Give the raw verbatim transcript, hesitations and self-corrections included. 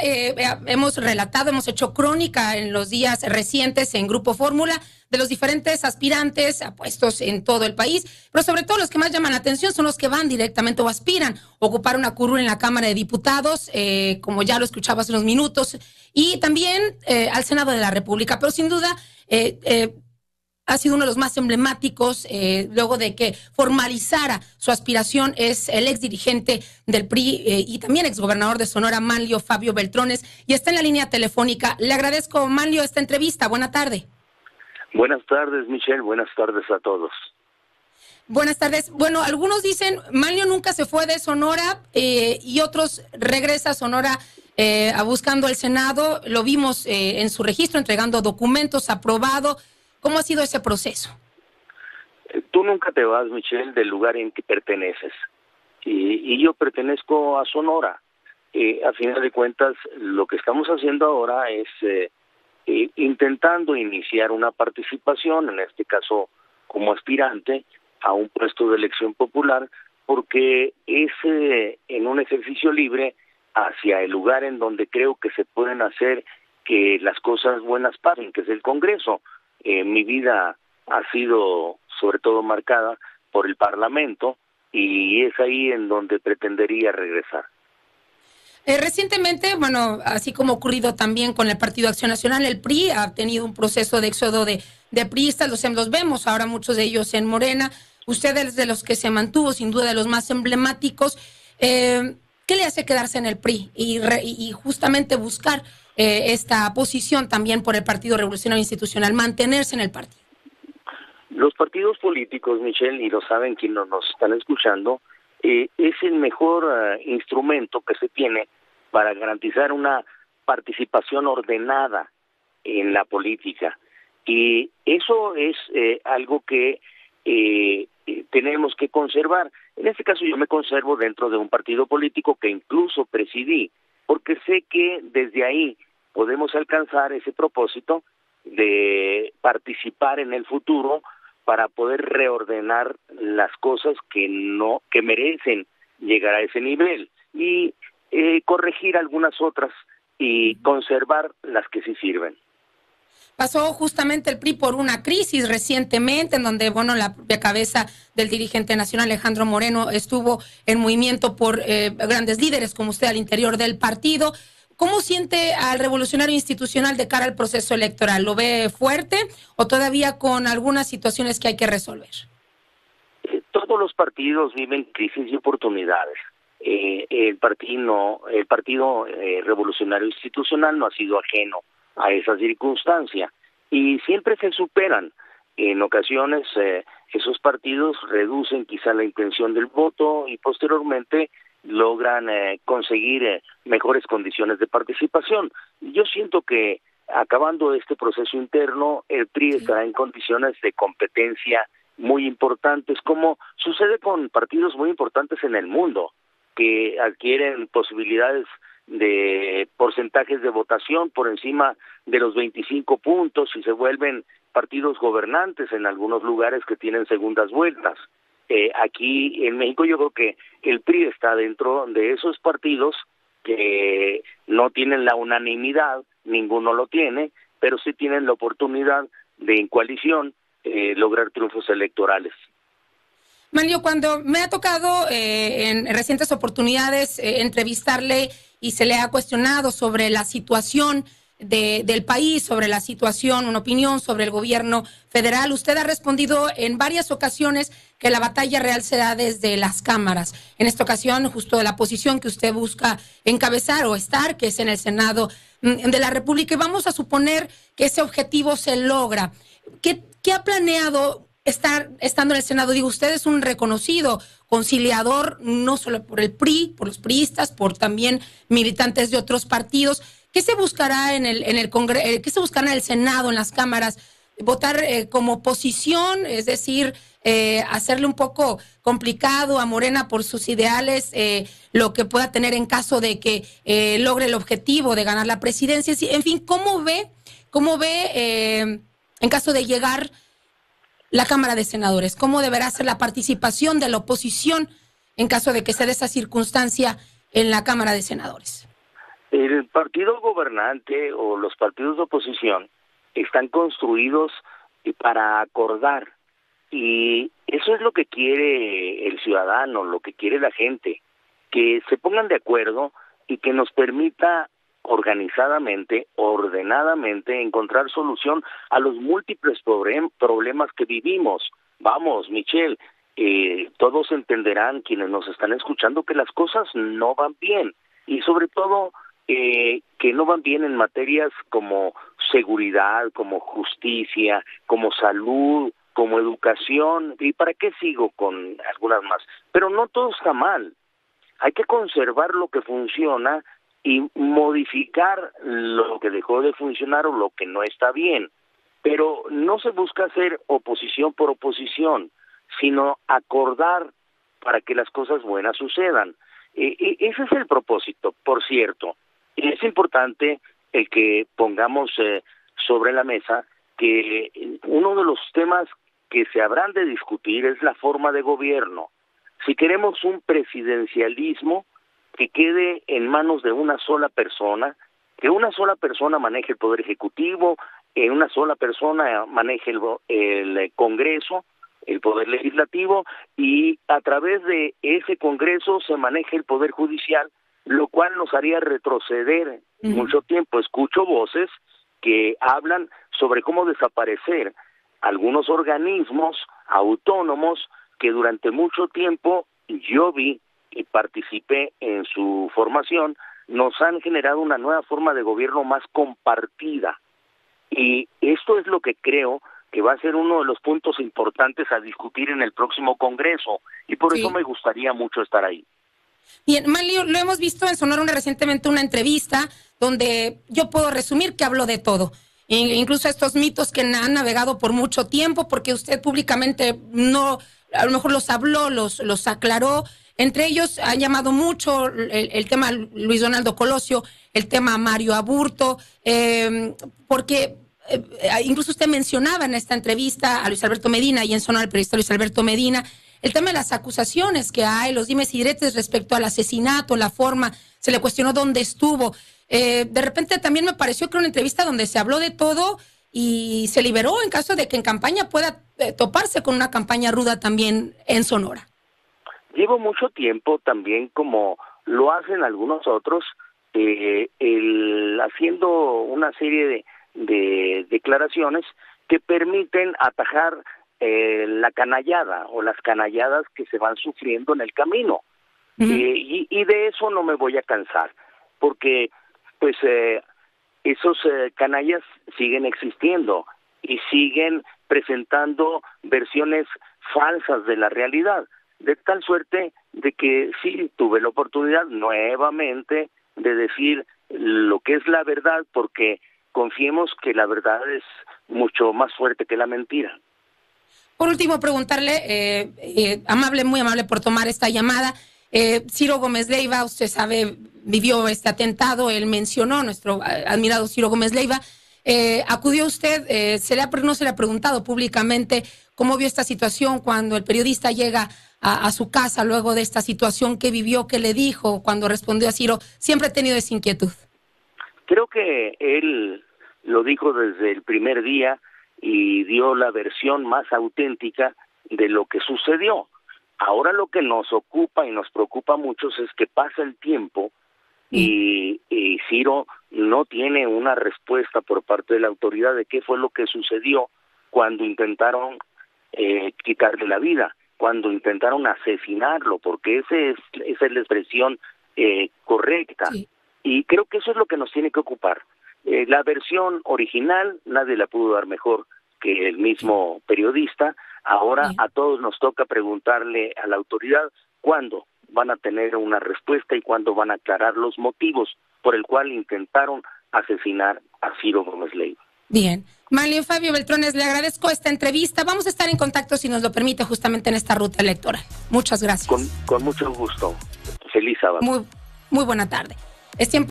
eh, hemos relatado, hemos hecho crónica en los días recientes en Grupo Fórmula de los diferentes aspirantes a puestos en todo el país, pero sobre todo los que más llaman la atención son los que van directamente o aspiran a ocupar una curul en la Cámara de Diputados, eh, como ya lo escuchaba hace unos minutos, y también eh, al Senado de la República. Pero sin duda eh, eh, ha sido uno de los más emblemáticos, eh, luego de que formalizara su aspiración, es el ex dirigente del P R I eh, y también exgobernador de Sonora, Manlio Fabio Beltrones, y está en la línea telefónica. Le agradezco, Manlio, esta entrevista. Buena tarde. Buenas tardes, Michelle. Buenas tardes a todos. Buenas tardes. Bueno, algunos dicen, Manlio nunca se fue de Sonora eh, y otros regresa a Sonora eh, a buscando el Senado. Lo vimos eh, en su registro, entregando documentos, aprobado. ¿Cómo ha sido ese proceso? Tú nunca te vas, Michelle, del lugar en que perteneces. Y, y yo pertenezco a Sonora. Eh, a final de cuentas, lo que estamos haciendo ahora es eh, eh, intentando iniciar una participación, en este caso como aspirante, a un puesto de elección popular, porque es eh, en un ejercicio libre hacia el lugar en donde creo que se pueden hacer que las cosas buenas pasen, que es el Congreso. Eh, mi vida ha sido sobre todo marcada por el Parlamento y es ahí en donde pretendería regresar. Eh, recientemente, bueno, así como ha ocurrido también con el Partido Acción Nacional, el P R I ha tenido un proceso de éxodo de, de priistas, los, los vemos ahora muchos de ellos en Morena. Usted es de los que se mantuvo, sin duda de los más emblemáticos. Eh, ¿Qué le hace quedarse en el P R I y, re, y justamente buscar eh, esta posición también por el Partido Revolucionario Institucional, mantenerse en el partido? Los partidos políticos, Michelle, y lo saben quienes nos están escuchando, eh, es el mejor uh, instrumento que se tiene para garantizar una participación ordenada en la política. Y eso es eh, algo que eh, tenemos que conservar. En este caso yo me conservo dentro de un partido político que incluso presidí, porque sé que desde ahí podemos alcanzar ese propósito de participar en el futuro para poder reordenar las cosas que no que merecen llegar a ese nivel y eh, corregir algunas otras y conservar las que sí sirven. Pasó justamente el P R I por una crisis recientemente, en donde, bueno, la propia cabeza del dirigente nacional Alejandro Moreno estuvo en movimiento por eh, grandes líderes como usted al interior del partido. ¿Cómo siente al Revolucionario Institucional de cara al proceso electoral? ¿Lo ve fuerte o todavía con algunas situaciones que hay que resolver? Eh, todos los partidos viven crisis y oportunidades. Eh, el partido, el partido eh, Revolucionario Institucional no ha sido ajeno a esa circunstancia y siempre se superan. En ocasiones eh, esos partidos reducen quizá la intención del voto y posteriormente logran eh, conseguir eh, mejores condiciones de participación. Yo siento que acabando este proceso interno, el P R I estará en condiciones de competencia muy importantes, como sucede con partidos muy importantes en el mundo, que adquieren posibilidades de porcentajes de votación por encima de los veinticinco puntos y se vuelven partidos gobernantes en algunos lugares que tienen segundas vueltas. Eh, aquí en México yo creo que el P R I está dentro de esos partidos que no tienen la unanimidad, ninguno lo tiene, pero sí tienen la oportunidad de en coalición eh, lograr triunfos electorales. Manlio, cuando me ha tocado eh, en recientes oportunidades eh, entrevistarle y se le ha cuestionado sobre la situación de, del país, sobre la situación, una opinión sobre el gobierno federal, usted ha respondido en varias ocasiones que la batalla real se da desde las cámaras. En esta ocasión, justo de la posición que usted busca encabezar o estar, que es en el Senado de la República, y vamos a suponer que ese objetivo se logra. ¿Qué, qué ha planeado estar estando en el Senado? Digo, usted es un reconocido conciliador, no solo por el P R I, por los priistas, por también militantes de otros partidos. ¿Qué se buscará en el en el Congreso, qué se buscará en el Senado, en las cámaras? ¿Votar eh, como oposición, es decir, eh, hacerle un poco complicado a Morena por sus ideales, eh, lo que pueda tener en caso de que eh, logre el objetivo de ganar la presidencia? En fin, ¿cómo ve, cómo ve eh, en caso de llegar la Cámara de Senadores? ¿Cómo deberá ser la participación de la oposición en caso de que se dé esa circunstancia en la Cámara de Senadores? El partido gobernante o los partidos de oposición están construidos para acordar, y eso es lo que quiere el ciudadano, lo que quiere la gente, que se pongan de acuerdo y que nos permita organizadamente, ordenadamente, encontrar solución a los múltiples problemas que vivimos. Vamos, Michelle, eh, todos entenderán, quienes nos están escuchando, que las cosas no van bien, y sobre todo eh, que no van bien en materias como seguridad, como justicia, como salud, como educación, y para qué sigo con algunas más. Pero no todo está mal. Hay que conservar lo que funciona y modificar lo que dejó de funcionar o lo que no está bien. Pero no se busca hacer oposición por oposición, sino acordar para que las cosas buenas sucedan. E- e- ese es el propósito, por cierto. Y es importante el que pongamos eh, sobre la mesa que uno de los temas que se habrán de discutir es la forma de gobierno. Si queremos un presidencialismo que quede en manos de una sola persona, que una sola persona maneje el Poder Ejecutivo, que una sola persona maneje el, el Congreso, el Poder Legislativo, y a través de ese Congreso se maneje el Poder Judicial, lo cual nos haría retroceder uh-huh. mucho tiempo. Escucho voces que hablan sobre cómo desaparecer algunos organismos autónomos que durante mucho tiempo yo vi y participé en su formación, nos han generado una nueva forma de gobierno más compartida. Y esto es lo que creo que va a ser uno de los puntos importantes a discutir en el próximo Congreso, y por sí. eso me gustaría mucho estar ahí. Bien, Manlio, lo hemos visto en Sonora una, recientemente una entrevista donde yo puedo resumir que habló de todo, incluso estos mitos que han navegado por mucho tiempo, porque usted públicamente no, a lo mejor los habló, los, los aclaró. Entre ellos han llamado mucho el, el tema Luis Donaldo Colosio, el tema Mario Aburto, eh, porque eh, incluso usted mencionaba en esta entrevista a Luis Alberto Medina y en Sonora el periodista Luis Alberto Medina, el tema de las acusaciones que hay, los dimes y diretes respecto al asesinato, la forma, se le cuestionó dónde estuvo. Eh, de repente también me pareció que era una entrevista donde se habló de todo y se liberó en caso de que en campaña pueda eh, toparse con una campaña ruda también en Sonora. Llevo mucho tiempo también, como lo hacen algunos otros, eh, el, haciendo una serie de, de declaraciones que permiten atajar eh, la canallada o las canalladas que se van sufriendo en el camino. Uh-huh. eh, y, y de eso no me voy a cansar, porque pues eh, esos eh, canallas siguen existiendo y siguen presentando versiones falsas de la realidad. De tal suerte de que sí tuve la oportunidad nuevamente de decir lo que es la verdad, porque confiemos que la verdad es mucho más fuerte que la mentira. Por último, preguntarle, eh, eh, amable, muy amable por tomar esta llamada, eh, Ciro Gómez Leiva, usted sabe, vivió este atentado, él mencionó, nuestro admirado Ciro Gómez Leiva, eh, acudió usted, eh, se le ha, no se le ha preguntado públicamente cómo vio esta situación cuando el periodista llega a, a su casa luego de esta situación que vivió, qué le dijo cuando respondió a Ciro. Siempre ha tenido esa inquietud. Creo que él lo dijo desde el primer día y dio la versión más auténtica de lo que sucedió. Ahora lo que nos ocupa y nos preocupa a muchos es que pasa el tiempo y, y Ciro no tiene una respuesta por parte de la autoridad de qué fue lo que sucedió cuando intentaron eh, quitarle la vida, cuando intentaron asesinarlo, porque ese es, esa es la expresión eh, correcta. Sí. Y creo que eso es lo que nos tiene que ocupar. Eh, la versión original nadie la pudo dar mejor que el mismo periodista. Ahora sí. a todos nos toca preguntarle a la autoridad cuándo van a tener una respuesta y cuándo van a aclarar los motivos por el cual intentaron asesinar a Ciro Gómez Leiva. Bien. Manlio Fabio Beltrones, le agradezco esta entrevista. Vamos a estar en contacto, si nos lo permite, justamente en esta ruta electoral. Muchas gracias. Con, con mucho gusto. Feliz sábado. Muy, muy buena tarde. Es tiempo